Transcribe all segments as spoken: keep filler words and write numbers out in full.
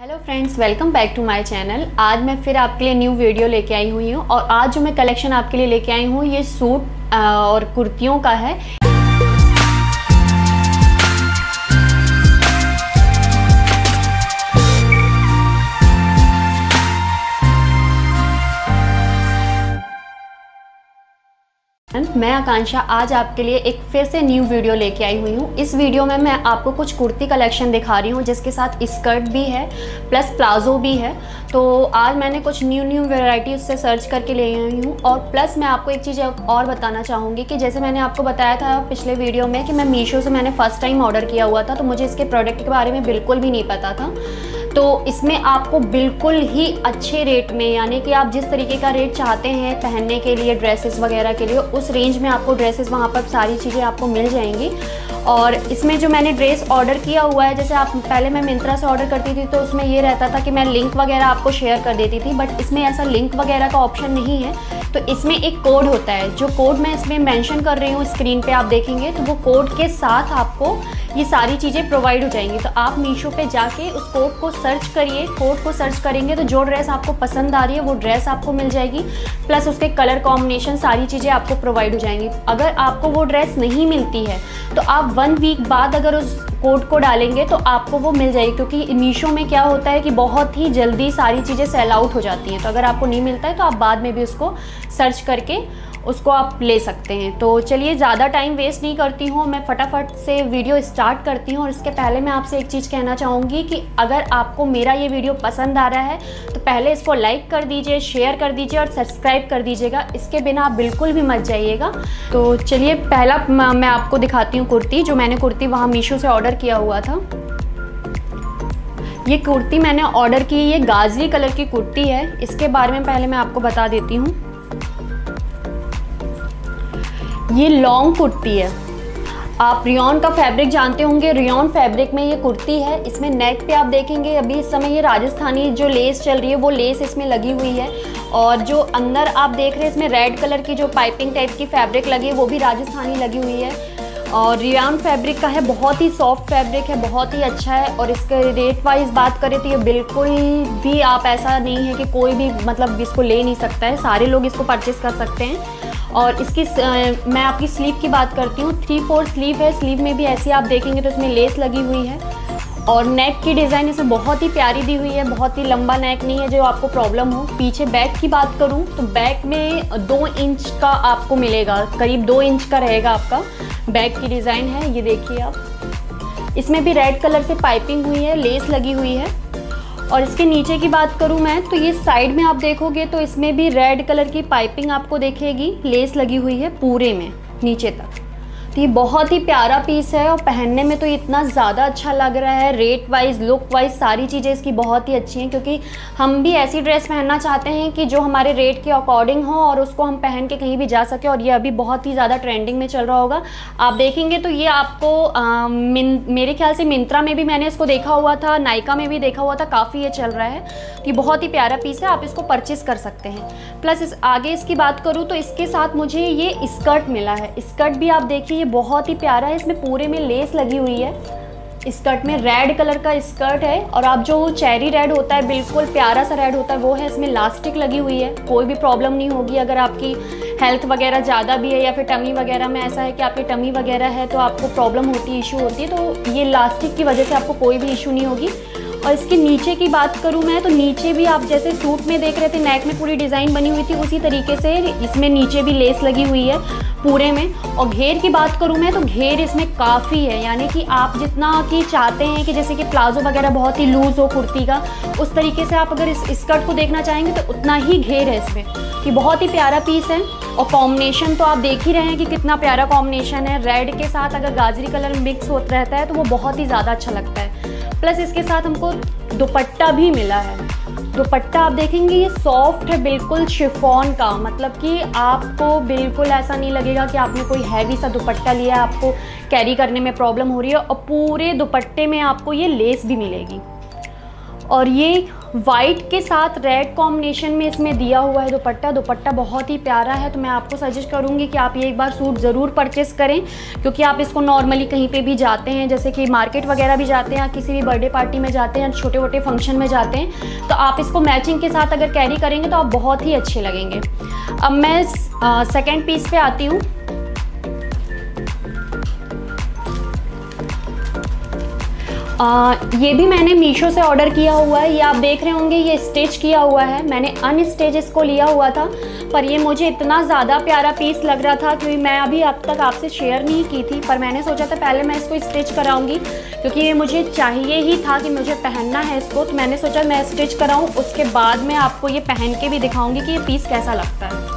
Hello friends, welcome back to my channel. आज मैं फिर आपके लिए न्यू वीडियो लेके आई हुई हूँ और आज जो मैं कलेक्शन आपके लिए लेके आई हूँ ये सूट और कुर्तियों का है। मैं आकांक्षा आज आपके लिए एक फिर से न्यू वीडियो लेके आई हुई हूँ। इस वीडियो में मैं आपको कुछ कुर्ती कलेक्शन दिखा रही हूँ जिसके साथ स्कर्ट भी है प्लस प्लाजो भी है। तो आज मैंने कुछ न्यू न्यू वैरायटी उससे सर्च करके ले आई हूँ और प्लस मैं आपको एक चीज़ और बताना चाहूँगी कि जैसे मैंने आपको बताया था पिछले वीडियो में कि मैं मीशो से मैंने फ़र्स्ट टाइम ऑर्डर किया हुआ था, तो मुझे इसके प्रोडक्ट के बारे में बिल्कुल भी नहीं पता था। तो इसमें आपको बिल्कुल ही अच्छे रेट में, यानी कि आप जिस तरीके का रेट चाहते हैं पहनने के लिए ड्रेसेस वगैरह के लिए, उस रेंज में आपको ड्रेसेस वहाँ पर सारी चीज़ें आपको मिल जाएंगी। और इसमें जो मैंने ड्रेस ऑर्डर किया हुआ है, जैसे आप पहले मैं मिंत्रा से ऑर्डर करती थी तो उसमें ये रहता था कि मैं लिंक वगैरह आपको शेयर कर देती थी, बट इसमें ऐसा लिंक वगैरह का ऑप्शन नहीं है। तो इसमें एक कोड होता है, जो कोड मैं इसमें मेंशन कर रही हूँ स्क्रीन पे आप देखेंगे, तो वो कोड के साथ आपको ये सारी चीज़ें प्रोवाइड हो जाएंगी। तो आप मीशो पे जाके उस कोड को सर्च करिए, कोड को सर्च करेंगे तो जो ड्रेस आपको पसंद आ रही है वो ड्रेस आपको मिल जाएगी, प्लस उसके कलर कॉम्बिनेशन सारी चीज़ें आपको प्रोवाइड हो जाएंगी। अगर आपको वो ड्रेस नहीं मिलती है तो आप वन वीक बाद अगर उस कोड को डालेंगे तो आपको वो मिल जाएगी, क्योंकि मीशो में क्या होता है कि बहुत ही जल्दी सारी चीज़ें सेल आउट हो जाती हैं। तो अगर आपको नहीं मिलता है तो आप बाद में भी उसको सर्च करके उसको आप ले सकते हैं। तो चलिए ज़्यादा टाइम वेस्ट नहीं करती हूँ, मैं फटाफट से वीडियो स्टार्ट करती हूँ। और इसके पहले मैं आपसे एक चीज़ कहना चाहूँगी कि अगर आपको मेरा ये वीडियो पसंद आ रहा है तो पहले इसको लाइक कर दीजिए, शेयर कर दीजिए और सब्सक्राइब कर दीजिएगा। इसके बिना आप बिल्कुल भी मत जाइएगा। तो चलिए पहला मैं आपको दिखाती हूँ कुर्ती, जो मैंने कुर्ती वहाँ मीशो से ऑर्डर किया हुआ था। ये कुर्ती मैंने ऑर्डर की, ये गाजरी कलर की कुर्ती है। इसके बारे में पहले मैं आपको बता देती हूँ। ये लॉन्ग कुर्ती है। आप रियॉन का फैब्रिक जानते होंगे, रियॉन फैब्रिक में ये कुर्ती है। इसमें नेक पे आप देखेंगे अभी इस समय ये राजस्थानी जो लेस चल रही है वो लेस इसमें लगी हुई है। और जो अंदर आप देख रहे हैं इसमें रेड कलर की जो पाइपिंग टाइप की फैब्रिक लगी है वो भी राजस्थानी लगी हुई है। और रियॉन फैब्रिक का है, बहुत ही सॉफ्ट फैब्रिक है, बहुत ही अच्छा है। और इसके रेट वाइज बात करें तो ये बिल्कुल भी आप ऐसा नहीं है कि कोई भी मतलब इसको ले नहीं सकता है, सारे लोग इसको परचेस कर सकते हैं। और इसकी मैं आपकी स्लीव की बात करती हूँ, थ्री फोर स्लीव है। स्लीव में भी ऐसी आप देखेंगे तो इसमें लेस लगी हुई है। और नेक की डिज़ाइन इसमें बहुत ही प्यारी दी हुई है, बहुत ही लंबा नेक नहीं है जो आपको प्रॉब्लम हो। पीछे बैक की बात करूँ तो बैक में दो इंच का आपको मिलेगा, करीब दो इंच का रहेगा आपका बैक की डिज़ाइन है। ये देखिए आप, इसमें भी रेड कलर से पाइपिंग हुई है, लेस लगी हुई है। और इसके नीचे की बात करूं मैं तो ये साइड में आप देखोगे तो इसमें भी रेड कलर की पाइपिंग आपको देखेगी, लेस लगी हुई है पूरे में नीचे तक। तो ये बहुत ही प्यारा पीस है और पहनने में तो इतना ज़्यादा अच्छा लग रहा है। रेट वाइज, लुक वाइज सारी चीज़ें इसकी बहुत ही अच्छी हैं, क्योंकि हम भी ऐसी ड्रेस पहनना चाहते हैं कि जो हमारे रेट के अकॉर्डिंग हो और उसको हम पहन के कहीं भी जा सके। और ये अभी बहुत ही ज़्यादा ट्रेंडिंग में चल रहा होगा, आप देखेंगे तो ये आपको आ, मिन, मेरे ख्याल से मिंत्रा में भी मैंने इसको देखा हुआ था, नायका में भी देखा हुआ था, काफ़ी ये चल रहा है। तो ये बहुत ही प्यारा पीस है, आप इसको परचेज़ कर सकते हैं। प्लस इस आगे इसकी बात करूँ तो इसके साथ मुझे ये स्कर्ट मिला है। स्कर्ट भी आप देखिए बहुत ही प्यारा है, इसमें पूरे में लेस लगी हुई है। स्कर्ट में रेड कलर का स्कर्ट है और आप जो चेरी रेड होता है, बिल्कुल प्यारा सा रेड होता है, वो है। इसमें इलास्टिक लगी हुई है, कोई भी प्रॉब्लम नहीं होगी। अगर आपकी हेल्थ वगैरह ज़्यादा भी है या फिर टमी वगैरह में ऐसा है कि आपकी टमी वगैरह है तो आपको प्रॉब्लम होती है, इशू होती है, तो ये इलास्टिक की वजह से आपको कोई भी इशू नहीं होगी। और इसके नीचे की बात करूँ मैं तो नीचे भी आप जैसे सूट में देख रहे थे नेक में पूरी डिज़ाइन बनी हुई थी, उसी तरीके से इसमें नीचे भी लेस लगी हुई है पूरे में। और घेर की बात करूँ मैं तो घेर इसमें काफ़ी है, यानी कि आप जितना कि चाहते हैं कि जैसे कि प्लाजो वगैरह बहुत ही लूज़ हो कुर्ती का, उस तरीके से आप अगर इस स्कर्ट को देखना चाहेंगे तो उतना ही घेर है इसमें। कि बहुत ही प्यारा पीस है। और कॉम्बिनेशन तो आप देख ही रहे हैं कि कितना प्यारा कॉम्बिनेशन है। रेड के साथ अगर गाजरी कलर मिक्स होता रहता है तो वो बहुत ही ज़्यादा अच्छा लगता है। प्लस इसके साथ हमको दुपट्टा भी मिला है। दुपट्टा आप देखेंगे ये सॉफ्ट है, बिल्कुल शिफॉन का, मतलब कि आपको बिल्कुल ऐसा नहीं लगेगा कि आपने कोई हैवी सा दुपट्टा लिया है, आपको कैरी करने में प्रॉब्लम हो रही है। और पूरे दुपट्टे में आपको ये लेस भी मिलेगी। और ये वाइट के साथ रेड कॉम्बिनेशन में इसमें दिया हुआ है दुपट्टा। दुपट्टा बहुत ही प्यारा है, तो मैं आपको सजेस्ट करूँगी कि आप ये एक बार सूट ज़रूर परचेस करें, क्योंकि आप इसको नॉर्मली कहीं पे भी जाते हैं, जैसे कि मार्केट वगैरह भी जाते हैं, या किसी भी बर्थडे पार्टी में जाते हैं, छोटे मोटे फंक्शन में जाते हैं, तो आप इसको मैचिंग के साथ अगर कैरी करेंगे तो आप बहुत ही अच्छे लगेंगे। अब मैं सेकेंड पीस पे आती हूँ। आ, ये भी मैंने मीशो से ऑर्डर किया हुआ है। ये आप देख रहे होंगे, ये स्टिच किया हुआ है। मैंने अनस्टिच इसको लिया हुआ था, पर ये मुझे इतना ज़्यादा प्यारा पीस लग रहा था कि मैं अभी अब तक आपसे शेयर नहीं की थी, पर मैंने सोचा था पहले मैं इसको स्टिच कराऊंगी, क्योंकि ये मुझे चाहिए ही था कि मुझे पहनना है इसको। तो मैंने सोचा मैं स्टिच कराऊँ, उसके बाद मैं आपको ये पहन के भी दिखाऊँगी कि ये पीस कैसा लगता है।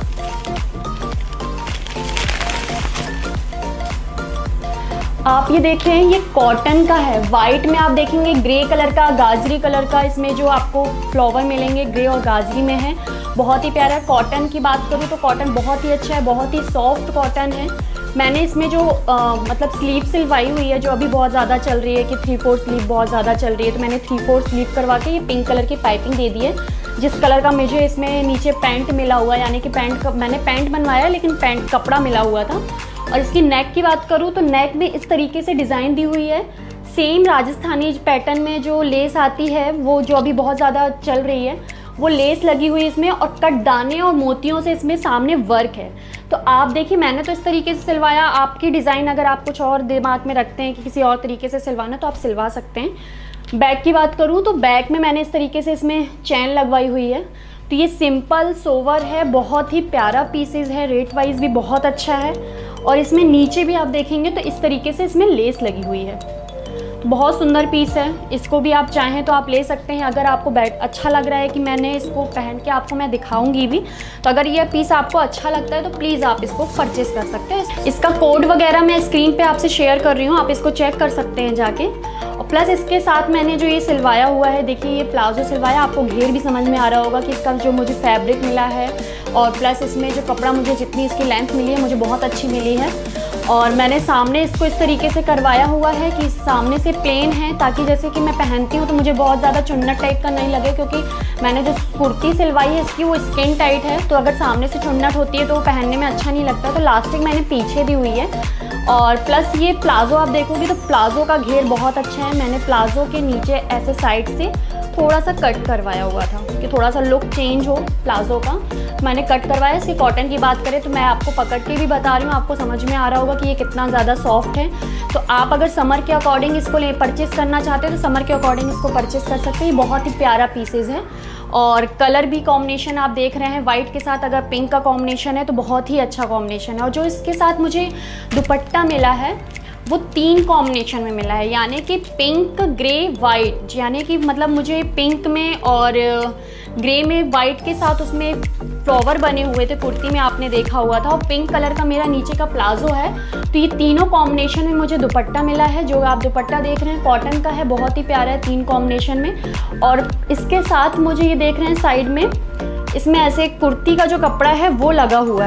आप ये देखें, ये कॉटन का है। वाइट में आप देखेंगे ग्रे कलर का, गाजरी कलर का इसमें जो आपको फ्लावर मिलेंगे ग्रे और गाजरी में है। बहुत ही प्यारा। कॉटन की बात करूँ तो कॉटन बहुत ही अच्छा है, बहुत ही सॉफ्ट कॉटन है। मैंने इसमें जो आ, मतलब स्लीव सिलवाई हुई है, जो अभी बहुत ज़्यादा चल रही है कि थ्री फोर स्लीव बहुत ज़्यादा चल रही है, तो मैंने थ्री फोर स्लीव करवा के ये पिंक कलर की पाइपिंग दे दी है। जिस कलर का मुझे इसमें नीचे पैंट मिला हुआ है, यानी कि पैंट मैंने पैंट बनवाया लेकिन पैंट कपड़ा मिला हुआ था। और इसकी नेक की बात करूँ तो नेक में इस तरीके से डिज़ाइन दी हुई है, सेम राजस्थानी पैटर्न में जो लेस आती है, वो जो अभी बहुत ज़्यादा चल रही है, वो लेस लगी हुई है इसमें, और कट दाने और मोतियों से इसमें सामने वर्क है। तो आप देखिए, मैंने तो इस तरीके से सिलवाया। आपकी डिज़ाइन अगर आप कुछ और दिमाग में रखते हैं कि किसी और तरीके से सिलवाना, तो आप सिलवा सकते हैं। बैक की बात करूँ तो बैक में मैंने इस तरीके से इसमें चैन लगवाई हुई है। तो ये सिंपल सोवर है, बहुत ही प्यारा पीसेस है, रेट वाइज भी बहुत अच्छा है। और इसमें नीचे भी आप देखेंगे तो इस तरीके से इसमें लेस लगी हुई है। तो बहुत सुंदर पीस है, इसको भी आप चाहें तो आप ले सकते हैं। अगर आपको बैठ अच्छा लग रहा है कि मैंने इसको पहन के आपको मैं दिखाऊंगी भी, तो अगर ये पीस आपको अच्छा लगता है तो प्लीज़ आप इसको परचेस कर सकते हैं। इसका कोड वगैरह मैं स्क्रीन पे आपसे शेयर कर रही हूँ, आप इसको चेक कर सकते हैं जाके। और प्लस इसके साथ मैंने जो ये सिलवाया हुआ है, देखिए ये प्लाजो सिलवाया, आपको घेर भी समझ में आ रहा होगा कि इसका जो मुझे फैब्रिक मिला है, और प्लस इसमें जो कपड़ा मुझे जितनी इसकी लेंथ मिली है मुझे बहुत अच्छी मिली है। और मैंने सामने इसको इस तरीके से करवाया हुआ है कि सामने से प्लेन है, ताकि जैसे कि मैं पहनती हूँ तो मुझे बहुत ज़्यादा चुन्नट टाइप का नहीं लगे, क्योंकि मैंने जो कुर्ती सिलवाई है इसकी वो स्किन टाइट है, तो अगर सामने से चुन्नट होती है तो वो पहनने में अच्छा नहीं लगता। तो लास्टिक मैंने पीछे दी हुई है। और प्लस ये प्लाज़ो आप देखोगे तो प्लाज़ो का घेर बहुत अच्छा है। मैंने प्लाज़ो के नीचे ऐसे साइड से थोड़ा सा कट करवाया हुआ था कि थोड़ा सा लुक चेंज हो प्लाज़ो का, मैंने कट करवाया। इसकी कॉटन की बात करें तो मैं आपको पकड़ के भी बता रही हूँ, आपको समझ में आ रहा होगा कि ये कितना ज़्यादा सॉफ्ट है। तो आप अगर समर के अकॉर्डिंग इसको ले परचेस करना चाहते हो तो समर के अकॉर्डिंग इसको परचेस कर सकते हैं। ये बहुत ही प्यारा पीसेज है। और कलर भी कॉम्बिनेशन आप देख रहे हैं, वाइट के साथ अगर पिंक का कॉम्बिनेशन है तो बहुत ही अच्छा कॉम्बिनेशन है। और जो इसके साथ मुझे दुपट्टा मिला है वो तीन कॉम्बिनेशन में मिला है, यानी कि पिंक ग्रे वाइट, यानी कि मतलब मुझे पिंक में और ग्रे में वाइट के साथ उसमें फ्लावर बने हुए थे, कुर्ती में आपने देखा हुआ था, और पिंक कलर का मेरा नीचे का प्लाजो है। तो ये तीनों कॉम्बिनेशन में मुझे दुपट्टा मिला है। जो आप दुपट्टा देख रहे हैं कॉटन का है, बहुत ही प्यारा है तीन कॉम्बिनेशन में। और इसके साथ मुझे ये देख रहे हैं साइड में, इसमें ऐसे कुर्ती का जो कपड़ा है वो लगा हुआ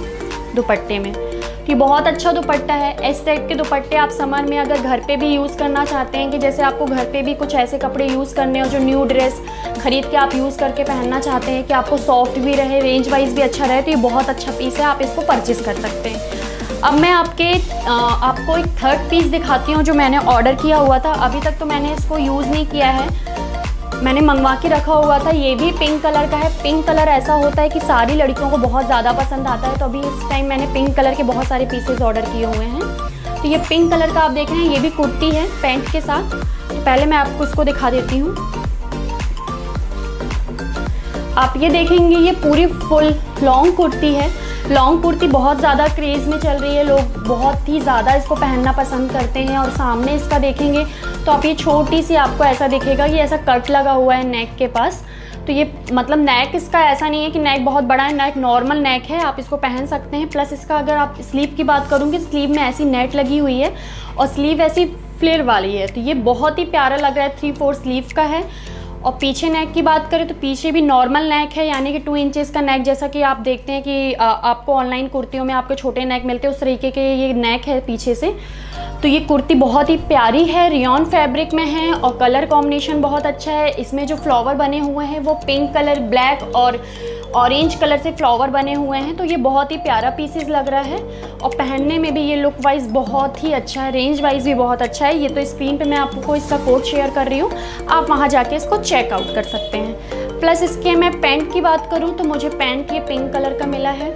है दुपट्टे में। कि बहुत अच्छा दुपट्टा है। इस टाइप के दुपट्टे आप समर में अगर घर पे भी यूज़ करना चाहते हैं, कि जैसे आपको घर पे भी कुछ ऐसे कपड़े यूज़ करने हो जो न्यू ड्रेस खरीद के आप यूज़ करके पहनना चाहते हैं कि आपको सॉफ्ट भी रहे, रेंज वाइज भी अच्छा रहे, तो ये बहुत अच्छा पीस है, आप इसको परचेज़ कर सकते हैं। अब मैं आपके आ, आपको एक थर्ड पीस दिखाती हूँ जो मैंने ऑर्डर किया हुआ था। अभी तक तो मैंने इसको यूज़ नहीं किया है, मैंने मंगवा के रखा हुआ था। ये भी पिंक कलर का है। पिंक कलर ऐसा होता है कि सारी लड़कियों को बहुत ज़्यादा पसंद आता है, तो अभी इस टाइम मैंने पिंक कलर के बहुत सारे पीसेस ऑर्डर किए हुए हैं। तो ये पिंक कलर का आप देख रहे हैं, ये भी कुर्ती है पैंट के साथ। तो पहले मैं आपको इसको दिखा देती हूँ। आप ये देखेंगे ये पूरी फुल लॉन्ग कुर्ती है। लॉन्ग कुर्ती बहुत ज़्यादा क्रेज़ में चल रही है, लोग बहुत ही ज़्यादा इसको पहनना पसंद करते हैं। और सामने इसका देखेंगे तो आप ये छोटी सी आपको ऐसा दिखेगा कि ऐसा कट लगा हुआ है नेक के पास। तो ये मतलब नेक इसका ऐसा नहीं है कि नेक बहुत बड़ा है, नेक नॉर्मल नेक है, आप इसको पहन सकते हैं। प्लस इसका अगर आप स्लीव की बात करूँगी, स्लीव में ऐसी नेट लगी हुई है और स्लीव ऐसी फ्लेयर वाली है। तो ये बहुत ही प्यारा लग रहा है, थ्री फोर स्लीव का है। और पीछे नेक की बात करें तो पीछे भी नॉर्मल नेक है, यानी कि टू इंचेस का नेक, जैसा कि आप देखते हैं कि आ, आपको ऑनलाइन कुर्तियों में आपके छोटे नेक मिलते हैं, उस तरीके के ये नेक है पीछे से। तो ये कुर्ती बहुत ही प्यारी है, रियॉन फैब्रिक में है और कलर कॉम्बिनेशन बहुत अच्छा है। इसमें जो फ्लावर बने हुए हैं वो पिंक कलर, ब्लैक और ऑरेंज कलर से फ्लावर बने हुए हैं। तो ये बहुत ही प्यारा पीसेस लग रहा है और पहनने में भी ये लुक वाइज बहुत ही अच्छा है, रेंज वाइज भी बहुत अच्छा है। ये तो स्क्रीन पे मैं आपको इसका कोड शेयर कर रही हूँ, आप वहाँ जाके इसको चेकआउट कर सकते हैं। प्लस इसके मैं पैंट की बात करूँ तो मुझे पैंट ये पिंक कलर का मिला है,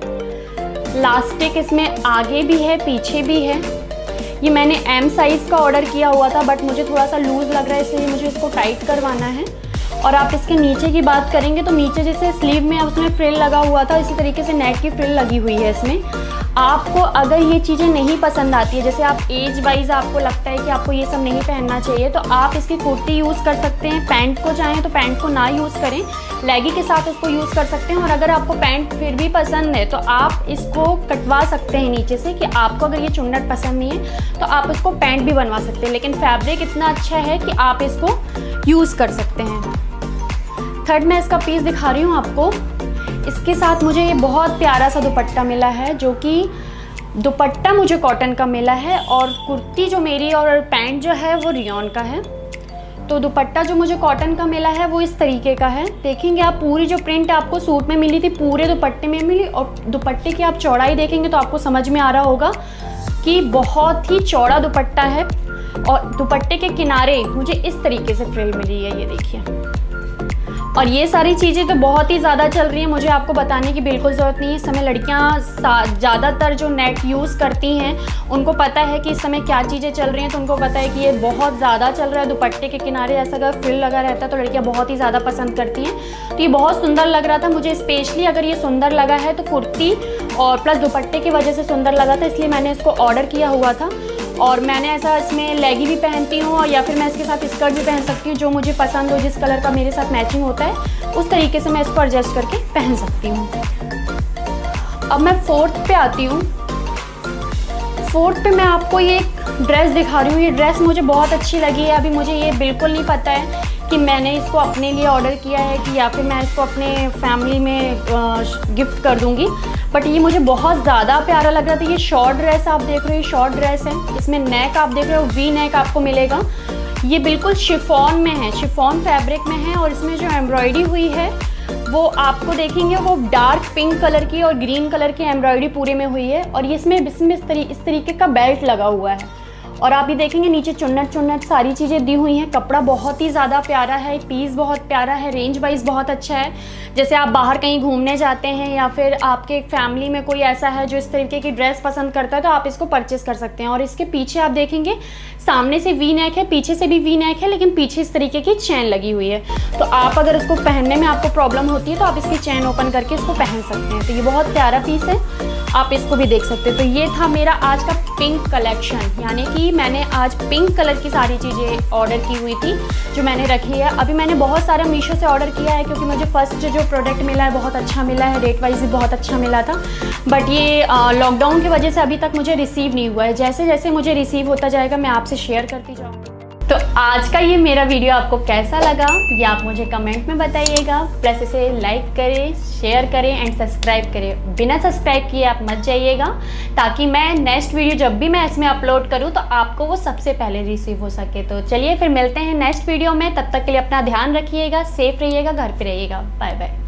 लास्टिक इसमें आगे भी है पीछे भी है। ये मैंने एम साइज़ का ऑर्डर किया हुआ था, बट मुझे थोड़ा सा लूज़ लग रहा है, इसलिए मुझे इसको टाइट करवाना है। और आप इसके नीचे की बात करेंगे तो नीचे जैसे स्लीव में उसमें फ्रिल लगा हुआ था, इसी तरीके से नेक की फ्रिल लगी हुई है इसमें। आपको अगर ये चीज़ें नहीं पसंद आती है, जैसे आप एज वाइज आपको लगता है कि आपको ये सब नहीं पहनना चाहिए, तो आप इसकी कुर्ती यूज़ कर सकते हैं। पैंट को चाहें तो पैंट को ना यूज़ करें, लेगी के साथ इसको यूज़ कर सकते हैं। और अगर आपको पैंट फिर भी पसंद है तो आप इसको कटवा सकते हैं नीचे से, कि आपको अगर ये चुन्नट पसंद नहीं है तो आप इसको पैंट भी बनवा सकते हैं। लेकिन फैब्रिक इतना अच्छा है कि आप इसको यूज़ कर सकते हैं। थर्ड मैं इसका पीस दिखा रही हूँ आपको। इसके साथ मुझे ये बहुत प्यारा सा दुपट्टा मिला है, जो कि दुपट्टा मुझे कॉटन का मिला है और कुर्ती जो मेरी और पैंट जो है वो रियॉन का है। तो दुपट्टा जो मुझे कॉटन का मिला है वो इस तरीके का है। देखेंगे आप, पूरी जो प्रिंट आपको सूट में मिली थी पूरे दुपट्टे में मिली, और दुपट्टे की आप चौड़ाई देखेंगे तो आपको समझ में आ रहा होगा कि बहुत ही चौड़ा दुपट्टा है। और दुपट्टे के किनारे मुझे इस तरीके से फ्रिल मिली है, ये देखिए। और ये सारी चीज़ें तो बहुत ही ज़्यादा चल रही हैं, मुझे आपको बताने की बिल्कुल ज़रूरत नहीं है। इस समय लड़कियाँ ज़्यादातर जो नेट यूज़ करती हैं उनको पता है कि इस समय क्या चीज़ें चल रही हैं, तो उनको पता है कि ये बहुत ज़्यादा चल रहा है। दुपट्टे के किनारे ऐसा अगर फ्रिल लगा रहता है तो लड़कियाँ बहुत ही ज़्यादा पसंद करती हैं। तो ये बहुत सुंदर लग रहा था मुझे, स्पेशली अगर ये सुंदर लगा है तो कुर्ती और प्लस दुपट्टे की वजह से सुंदर लगा था, इसलिए मैंने इसको ऑर्डर किया हुआ था। और मैंने ऐसा इसमें लेगी भी पहनती हूँ और या फिर मैं इसके साथ स्कर्ट भी पहन सकती हूँ, जो मुझे पसंद हो, जिस कलर का मेरे साथ मैचिंग होता है उस तरीके से मैं इसको एडजस्ट करके पहन सकती हूँ। अब मैं फोर्थ पे आती हूँ। फोर्थ पे मैं आपको ये एक ड्रेस दिखा रही हूँ। ये ड्रेस मुझे बहुत अच्छी लगी है। अभी मुझे ये बिल्कुल नहीं पता है कि मैंने इसको अपने लिए ऑर्डर किया है कि या फिर मैं इसको अपने फैमिली में गिफ्ट कर दूँगी, बट ये मुझे बहुत ज़्यादा प्यारा लग रहा था। ये शॉर्ट ड्रेस आप देख रहे हो, शॉर्ट ड्रेस है, इसमें नेक आप देख रहे हो वी नेक आपको मिलेगा। ये बिल्कुल शिफॉन में है, शिफॉन फैब्रिक में है और इसमें जो एम्ब्रॉयडरी हुई है वो आपको देखेंगे वो डार्क पिंक कलर की और ग्रीन कलर की एम्ब्रॉयडरी पूरे में हुई है। और ये इसमें इसमें इस, तरी, इस तरीके का बेल्ट लगा हुआ है और आप ये देखेंगे नीचे चुन्नट चुन्नट सारी चीज़ें दी हुई हैं। कपड़ा बहुत ही ज़्यादा प्यारा है, पीस बहुत प्यारा है, रेंज वाइज बहुत अच्छा है। जैसे आप बाहर कहीं घूमने जाते हैं या फिर आपके फैमिली में कोई ऐसा है जो इस तरीके की ड्रेस पसंद करता है तो आप इसको परचेस कर सकते हैं। और इसके पीछे आप देखेंगे सामने से वी नेक है, पीछे से भी वी नेक है, लेकिन पीछे इस तरीके की चैन लगी हुई है। तो आप अगर इसको पहनने में आपको प्रॉब्लम होती है तो आप इसकी चैन ओपन करके इसको पहन सकते हैं। तो ये बहुत प्यारा पीस है, आप इसको भी देख सकते हैं। तो ये था मेरा आज का पिंक कलेक्शन, यानी कि मैंने आज पिंक कलर की सारी चीज़ें ऑर्डर की हुई थी जो मैंने रखी है। अभी मैंने बहुत सारा मीशो से ऑर्डर किया है क्योंकि मुझे फर्स्ट जो प्रोडक्ट मिला है बहुत अच्छा मिला है, रेट वाइज भी बहुत अच्छा मिला था, बट ये लॉकडाउन की वजह से अभी तक मुझे रिसीव नहीं हुआ है। जैसे जैसे मुझे रिसीव होता जाएगा मैं आपसे शेयर करती जाऊँगी। तो आज का ये मेरा वीडियो आपको कैसा लगा ये आप मुझे कमेंट में बताइएगा। प्लस इसे लाइक करें, शेयर करें एंड सब्सक्राइब करें। बिना सब्सक्राइब किए आप मत जाइएगा, ताकि मैं नेक्स्ट वीडियो जब भी मैं इसमें अपलोड करूं तो आपको वो सबसे पहले रिसीव हो सके। तो चलिए फिर मिलते हैं नेक्स्ट वीडियो में, तब तक के लिए अपना ध्यान रखिएगा, सेफ रहिएगा, घर पे रहिएगा। Bye bye.